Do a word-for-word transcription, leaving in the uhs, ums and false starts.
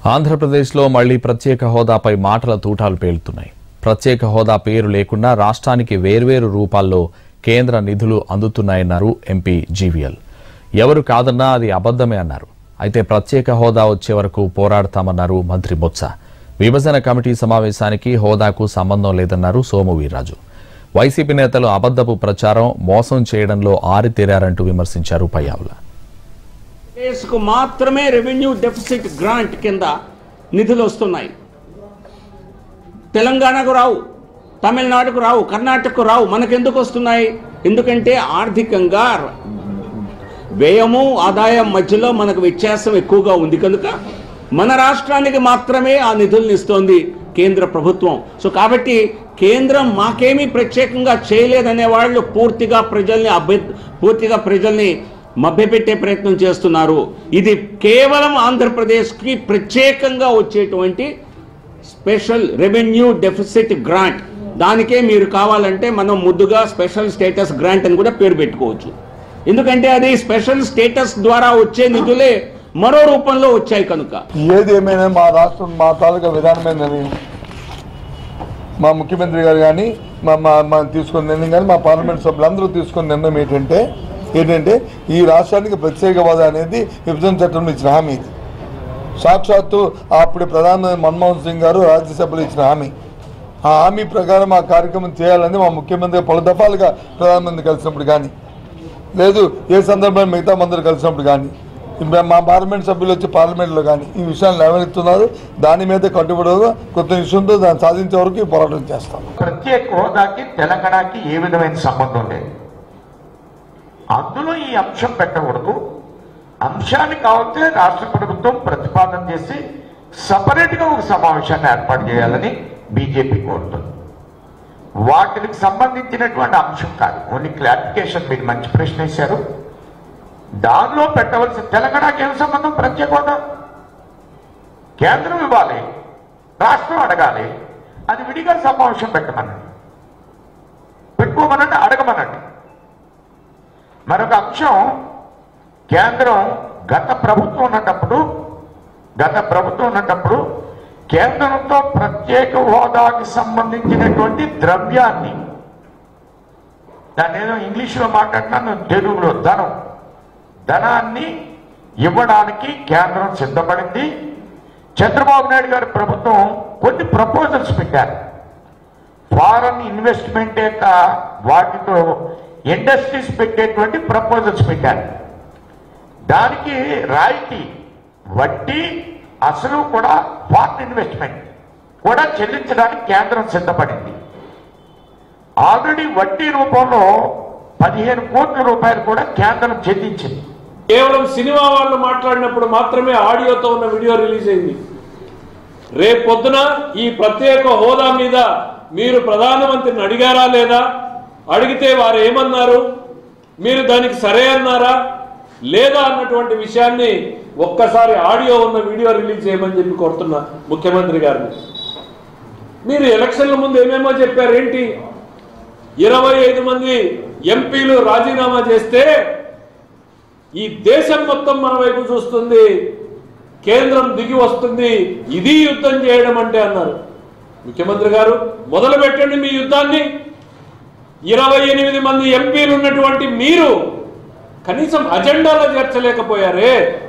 ఆంధ్రప్రదేశ్లో మళ్లీ ప్రత్యేక హోదాపై మాటల తూటాలు పేలుతున్నాయి. ప్రత్యేక హోదా పేరు లేకుండా రాష్ట్రానికి వేర్వేరు రూపాల్లో కేంద్ర నిధులు అందుతున్నాయన్నారు ఎంపీ జీవీఎల్. ఎవరు కాదన్నా అది అబద్ధమే అన్నారు. అయితే ప్రత్యేక హోదా వచ్చే వరకు పోరాడతామన్నారు మంత్రి బొత్స. విభజన కమిటీ సమావేశానికి హోదాకు సంబంధం లేదన్నారు సోము వీర్రాజు. వైసీపీ నేతలు అబద్ధపు ప్రచారం, మోసం చేయడంలో ఆరితేరారంటూ విమర్శించారు పయ్యావుల. దేశకు మాత్రమే రెవెన్యూ డెఫిసిట్ గ్రాంట్ కింద నిధులు వస్తున్నాయి. తెలంగాణకు రావు, తమిళనాడుకు రావు, కర్ణాటకకు రావు. మనకెందుకు వస్తున్నాయి? ఎందుకంటే ఆర్థికంగా వ్యయము ఆదాయం మధ్యలో మనకు వ్యత్యాసం ఎక్కువగా ఉంది కనుక మన రాష్ట్రానికి మాత్రమే ఆ నిధులను ఇస్తోంది కేంద్ర ప్రభుత్వం. సో కాబట్టి కేంద్రం మాకేమీ ప్రత్యేకంగా చేయలేదనే వాళ్ళు పూర్తిగా ప్రజల్ని అభ్య పూర్తిగా ప్రజల్ని మభ్యపెట్టే ప్రయత్నం చేస్తున్నారు. ఇది కేవలం ఆంధ్రప్రదేశ్కి ప్రత్యేకంగా వచ్చేటువంటి స్పెషల్ రెవెన్యూ డెఫిసిట్ గ్రాంట్. దానికే మీరు కావాలంటే మనం ముద్దుగా స్పెషల్ స్టేటస్ గ్రాంట్ అని కూడా పేరు పెట్టుకోవచ్చు. ఎందుకంటే అది స్పెషల్ స్టేటస్ ద్వారా వచ్చే నిధులే మరో రూపంలో వచ్చాయి కనుక. ఏది ఏమైనా మా రాష్ట్రం మా తాలూకా విధానమైందని మా ముఖ్యమంత్రి గారు కానీ మా మా తీసుకున్న నిర్ణయం కానీ మా పార్లమెంట్ సభ్యులందరూ తీసుకున్న నిర్ణయం ఏంటంటే ఏంటంటే ఈ రాష్ట్రానికి ప్రత్యేక హోదా అనేది విభజన చట్టంలో ఇచ్చిన హామీ. ఇది సాక్షాత్తు అప్పుడు ప్రధానమంత్రి మన్మోహన్ సింగ్ గారు రాజ్యసభలో ఇచ్చిన హామీ. ఆ హామీ ప్రకారం ఆ కార్యక్రమం చేయాలని మా ముఖ్యమంత్రి పలు దఫాలుగా ప్రధానమంత్రి కలిసినప్పుడు కానీ, లేదు ఏ సందర్భంలో మిగతా మంత్రులు కలిసినప్పుడు కానీ, మా పార్లమెంట్ సభ్యులు వచ్చి పార్లమెంట్లో కానీ ఈ విషయాన్ని లేవనెత్తున్నారు. దాని మీద కట్టుబడి కొత్త విషయంతో దాన్ని సాధించే వరకు పోరాటం చేస్తాం. ప్రత్యేక హోదాకి తెలంగాణకి ఏ విధమైన సంబంధం లేదు. అందులో ఈ అంశం పెట్టకూడదు. అంశాన్ని కావస్తే రాష్ట్ర ప్రభుత్వం ప్రతిపాదన చేసి సపరేట్గా ఒక సమావేశాన్ని ఏర్పాటు చేయాలని బీజేపీ కోరుతుంది. వాటికి సంబంధించినటువంటి అంశం కాదు, ఓన్లీ క్లారిఫికేషన్. మీరు మంచి ప్రశ్న వేశారు. దానిలో పెట్టవలసిన తెలంగాణకి ఏం సంబంధం? ప్రత్యేక హోదా కేంద్రం ఇవ్వాలి, రాష్ట్రం అడగాలి. అది విడిగా సమావేశం పెట్టమనండి, పెట్టుకోమనండి, అడగమనండి. మరొక అంశం, కేంద్రం గత ప్రభుత్వం ఉన్నప్పుడు గత ప్రభుత్వం ఉన్నప్పుడు కేంద్రంతో ప్రత్యేక హోదాకి సంబంధించినటువంటి ద్రవ్యాన్ని, దాన్ని ఏదో ఇంగ్లీష్లో మాట్లాడినాను, తెలుగులో ధనం ధనాన్ని ఇవ్వడానికి కేంద్రం సిద్ధపడింది. చంద్రబాబు నాయుడు గారి ప్రభుత్వం కొన్ని ప్రపోజల్స్ పెట్టారు. ఫారెన్ ఇన్వెస్ట్మెంట్ యొక్క వాటితో ఇండస్ట్రీస్ పెట్టేటువంటి ప్రపోజల్స్ పెట్టారు. దానికి రాయితీ, వడ్డీ, అసలు కూడా ఫారెన్ ఇన్వెస్ట్మెంట్ కూడా చెల్లించడానికి కేంద్రం సిద్ధపడింది. ఆల్రెడీ వడ్డీ రూపంలో పదిహేను కోట్ల రూపాయలు కూడా కేంద్రం చెల్లించింది. కేవలం సినిమా వాళ్ళు మాట్లాడినప్పుడు మాత్రమే ఆడియోతో ఉన్న వీడియో రిలీజ్ అయింది. రేపు పొద్దున ఈ ప్రత్యేక హోదా మీద మీరు ప్రధానమంత్రిని అడిగారా లేదా? అడిగితే వారు ఏమన్నారు? మీరు దానికి సరే అన్నారా లేదా అన్నటువంటి విషయాన్ని ఒక్కసారి ఆడియో ఉన్న వీడియో రిలీజ్ చేయమని చెప్పి కోరుతున్నా ముఖ్యమంత్రి గారిని. మీరు ఎలక్షన్ల ముందు ఏమేమో చెప్పారు. ఏంటి, ఇరవై ఐదు మంది ఎంపీలు రాజీనామా చేస్తే ఈ దేశం మొత్తం మన వైపు చూస్తుంది, కేంద్రం దిగి వస్తుంది, ఇది యుద్ధం చేయడం అంటే అన్నారు. ముఖ్యమంత్రి గారు మొదలు పెట్టండి మీ యుద్ధాన్ని. ఇరవై ఎనిమిది మంది ఎంపీలు ఉన్నటువంటి మీరు కనీసం అజెండాలో చేర్చలేకపోయారే.